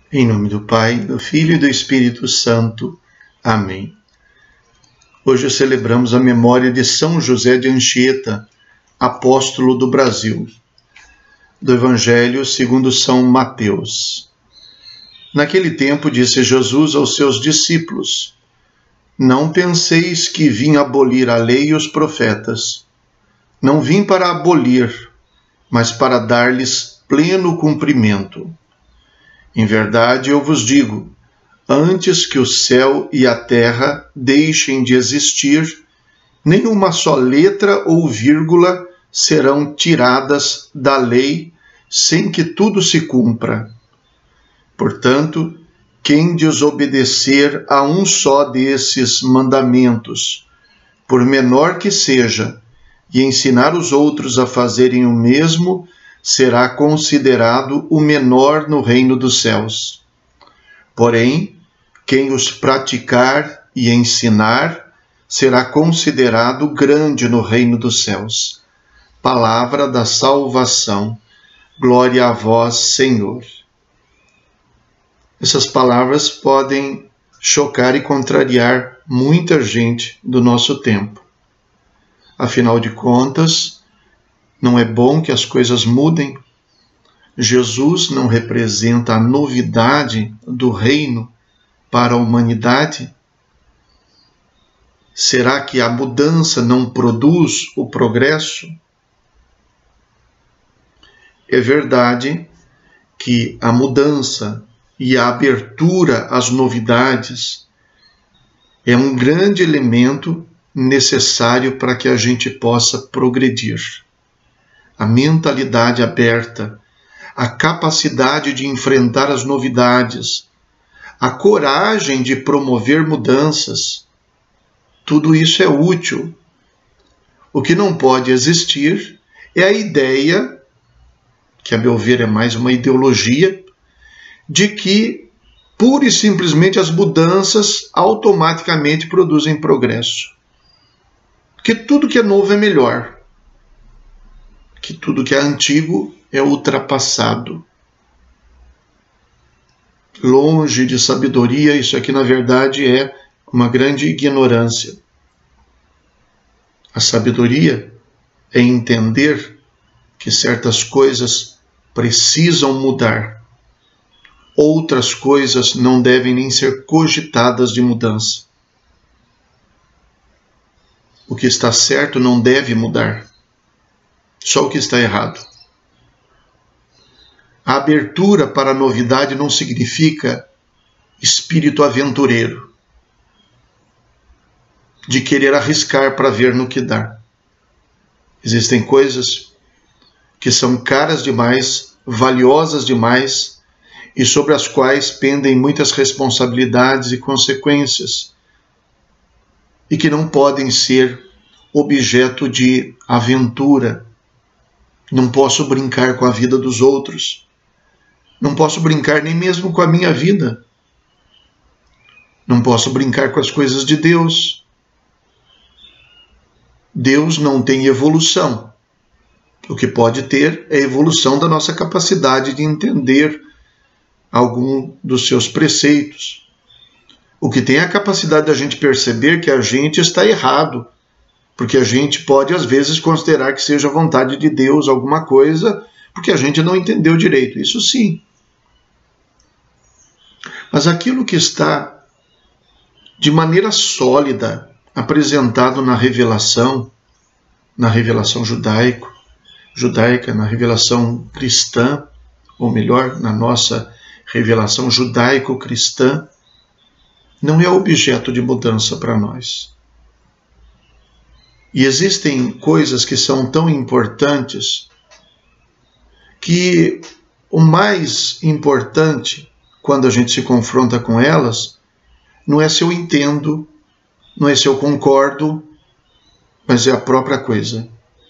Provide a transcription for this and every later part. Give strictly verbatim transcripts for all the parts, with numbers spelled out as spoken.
Em nome do Pai, do Filho e do Espírito Santo. Amém. Hoje celebramos a memória de São José de Anchieta, apóstolo do Brasil. Do Evangelho segundo São Mateus. Naquele tempo disse Jesus aos seus discípulos: Não penseis que vim abolir a lei e os profetas. Não vim para abolir, mas para dar-lhes pleno cumprimento. Em verdade, eu vos digo, antes que o céu e a terra deixem de existir, nem uma só letra ou vírgula serão tiradas da lei sem que tudo se cumpra. Portanto, quem desobedecer a um só desses mandamentos, por menor que seja, e ensinar os outros a fazerem o mesmo, será considerado o menor no reino dos céus. Porém, quem os praticar e ensinar, será considerado grande no reino dos céus. Palavra da salvação. Glória a vós, Senhor. Essas palavras podem chocar e contrariar muita gente do nosso tempo. Afinal de contas, não é bom que as coisas mudem? Jesus não representa a novidade do reino para a humanidade? Será que a mudança não produz o progresso? É verdade que a mudança e a abertura às novidades é um grande elemento necessário para que a gente possa progredir. A mentalidade aberta, a capacidade de enfrentar as novidades, a coragem de promover mudanças, tudo isso é útil. O que não pode existir é a ideia, que a meu ver é mais uma ideologia, de que pura e simplesmente as mudanças automaticamente produzem progresso. Que tudo que é novo é melhor. Que tudo que é antigo é ultrapassado. Longe de sabedoria, isso aqui na verdade é uma grande ignorância. A sabedoria é entender que certas coisas precisam mudar. Outras coisas não devem nem ser cogitadas de mudança. O que está certo não deve mudar. Só o que está errado. A abertura para a novidade não significa espírito aventureiro, de querer arriscar para ver no que dá. Existem coisas que são caras demais, valiosas demais, e sobre as quais pendem muitas responsabilidades e consequências, e que não podem ser objeto de aventura. Não posso brincar com a vida dos outros. Não posso brincar nem mesmo com a minha vida. Não posso brincar com as coisas de Deus. Deus não tem evolução. O que pode ter é a evolução da nossa capacidade de entender algum dos seus preceitos. O que tem é a capacidade da gente perceber que a gente está errado, porque a gente pode, às vezes, considerar que seja vontade de Deus alguma coisa, porque a gente não entendeu direito. Isso sim. Mas aquilo que está de maneira sólida apresentado na revelação, na revelação judaico, judaica, na revelação cristã, ou melhor, na nossa revelação judaico-cristã, não é objeto de mudança para nós. E existem coisas que são tão importantes que o mais importante, quando a gente se confronta com elas, não é se eu entendo, não é se eu concordo, mas é a própria coisa.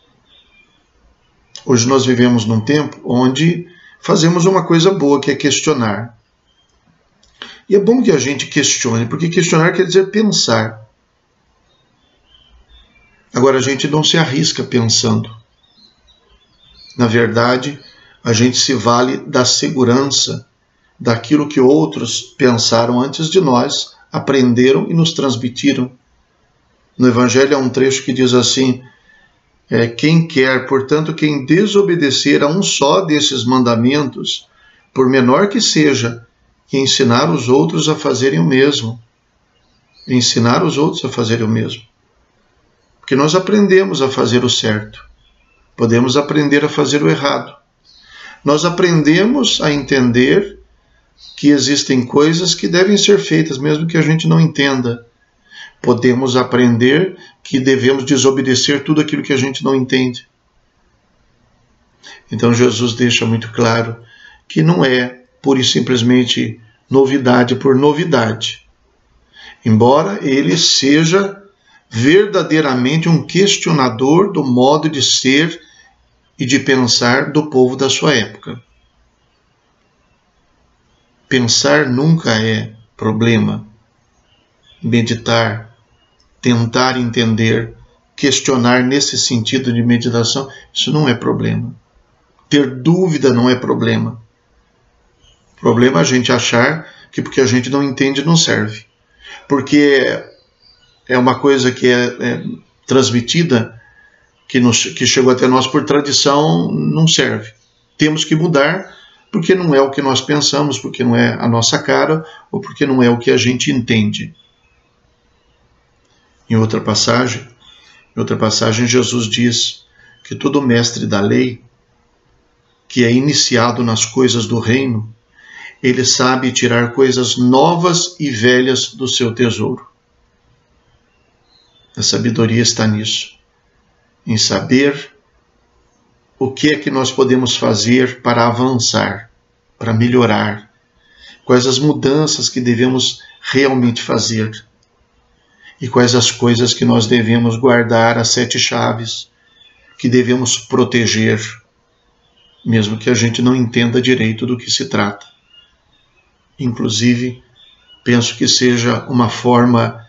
Hoje nós vivemos num tempo onde fazemos uma coisa boa, que é questionar. E é bom que a gente questione, porque questionar quer dizer pensar. Agora, a gente não se arrisca pensando. Na verdade, a gente se vale da segurança daquilo que outros pensaram antes de nós, aprenderam e nos transmitiram. No Evangelho há um trecho que diz assim: é, quem quer, portanto, quem desobedecer a um só desses mandamentos, por menor que seja, que ensinar os outros a fazerem o mesmo. Ensinar os outros a fazerem o mesmo. Porque nós aprendemos a fazer o certo. Podemos aprender a fazer o errado. Nós aprendemos a entender que existem coisas que devem ser feitas, mesmo que a gente não entenda. Podemos aprender que devemos desobedecer tudo aquilo que a gente não entende. Então Jesus deixa muito claro que não é pura e simplesmente novidade por novidade. Embora ele seja verdadeiramente um questionador do modo de ser e de pensar do povo da sua época. Pensar nunca é problema. Meditar, tentar entender, questionar nesse sentido de meditação, isso não é problema. Ter dúvida não é problema. O problema é a gente achar que porque a gente não entende não serve. Porque é uma coisa que é, é transmitida, que, nos, que chegou até nós por tradição, não serve. Temos que mudar porque não é o que nós pensamos, porque não é a nossa cara, ou porque não é o que a gente entende. Em outra passagem, em outra passagem Jesus diz que todo mestre da lei, que é iniciado nas coisas do reino, ele sabe tirar coisas novas e velhas do seu tesouro. A sabedoria está nisso, em saber o que é que nós podemos fazer para avançar, para melhorar, quais as mudanças que devemos realmente fazer e quais as coisas que nós devemos guardar, as sete chaves que devemos proteger, mesmo que a gente não entenda direito do que se trata. Inclusive, penso que seja uma forma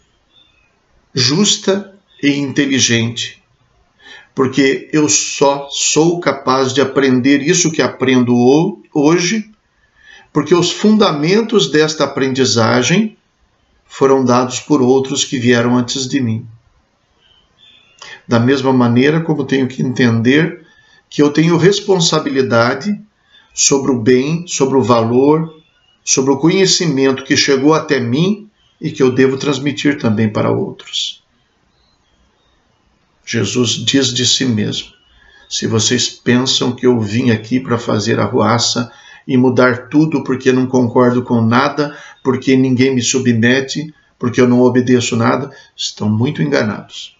justa e inteligente, porque eu só sou capaz de aprender isso que aprendo hoje, porque os fundamentos desta aprendizagem foram dados por outros que vieram antes de mim. Da mesma maneira como tenho que entender que eu tenho responsabilidade sobre o bem, sobre o valor, sobre o conhecimento que chegou até mim e que eu devo transmitir também para outros. Jesus diz de si mesmo: se vocês pensam que eu vim aqui para fazer arruaça e mudar tudo porque não concordo com nada, porque ninguém me submete, porque eu não obedeço nada, estão muito enganados.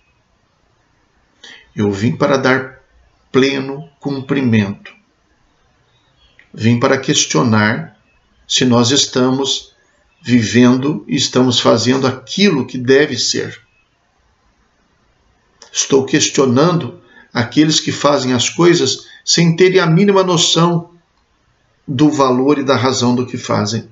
Eu vim para dar pleno cumprimento. Vim para questionar se nós estamos vivendo e estamos fazendo aquilo que deve ser. Estou questionando aqueles que fazem as coisas sem terem a mínima noção do valor e da razão do que fazem.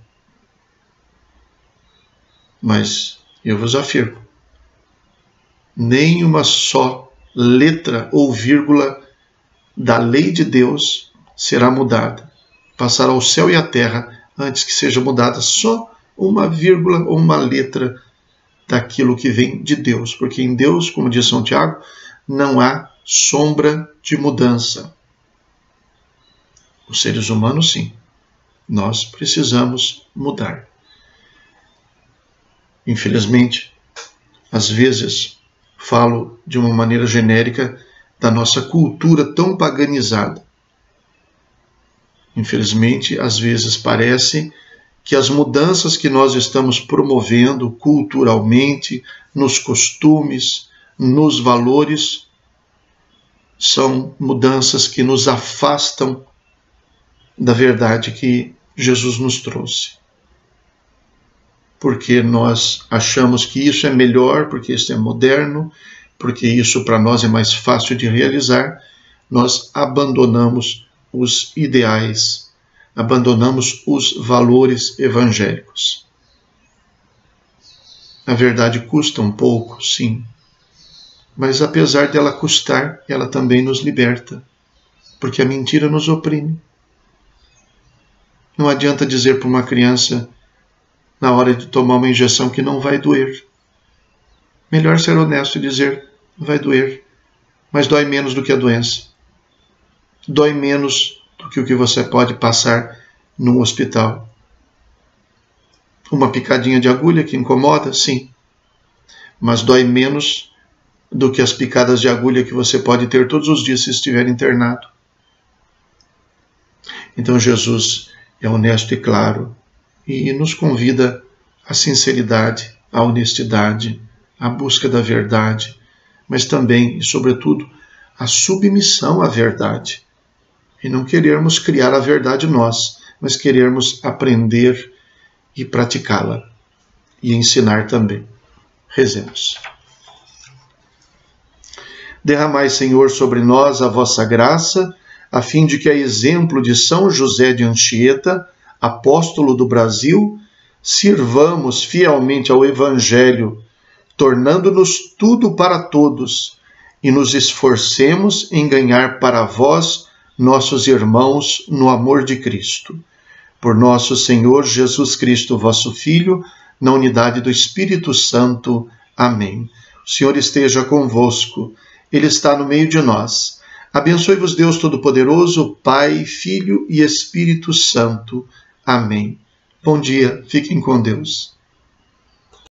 Mas eu vos afirmo, nem uma só letra ou vírgula da lei de Deus será mudada. Passará o céu e a terra antes que seja mudada só uma vírgula ou uma letra daquilo que vem de Deus. Porque em Deus, como diz São Tiago, não há sombra de mudança. Os seres humanos, sim. Nós precisamos mudar. Infelizmente, às vezes, falo de uma maneira genérica da nossa cultura tão paganizada. Infelizmente, às vezes parece que as mudanças que nós estamos promovendo culturalmente, nos costumes, nos valores, são mudanças que nos afastam da verdade que Jesus nos trouxe. Porque nós achamos que isso é melhor, porque isso é moderno, porque isso para nós é mais fácil de realizar, nós abandonamos os ideais, abandonamos os valores evangélicos. A verdade custa um pouco, sim, mas apesar dela custar, ela também nos liberta, porque a mentira nos oprime. Não adianta dizer para uma criança, na hora de tomar uma injeção, que não vai doer. Melhor ser honesto e dizer, vai doer, mas dói menos do que a doença. Dói menos do que o que você pode passar num hospital. Uma picadinha de agulha que incomoda, sim, mas dói menos do que as picadas de agulha que você pode ter todos os dias se estiver internado. Então Jesus é honesto e claro e nos convida à sinceridade, à honestidade, à busca da verdade, mas também e sobretudo à submissão à verdade. E não querermos criar a verdade nós, mas querermos aprender e praticá-la e ensinar também. Rezemos. Derramai, Senhor, sobre nós a vossa graça, a fim de que, a exemplo de São José de Anchieta, apóstolo do Brasil, sirvamos fielmente ao Evangelho, tornando-nos tudo para todos, e nos esforcemos em ganhar para vós, nossos irmãos, no amor de Cristo. Por nosso Senhor Jesus Cristo, vosso Filho, na unidade do Espírito Santo. Amém. O Senhor esteja convosco, Ele está no meio de nós. Abençoe-vos Deus Todo-Poderoso, Pai, Filho e Espírito Santo. Amém. Bom dia, fiquem com Deus.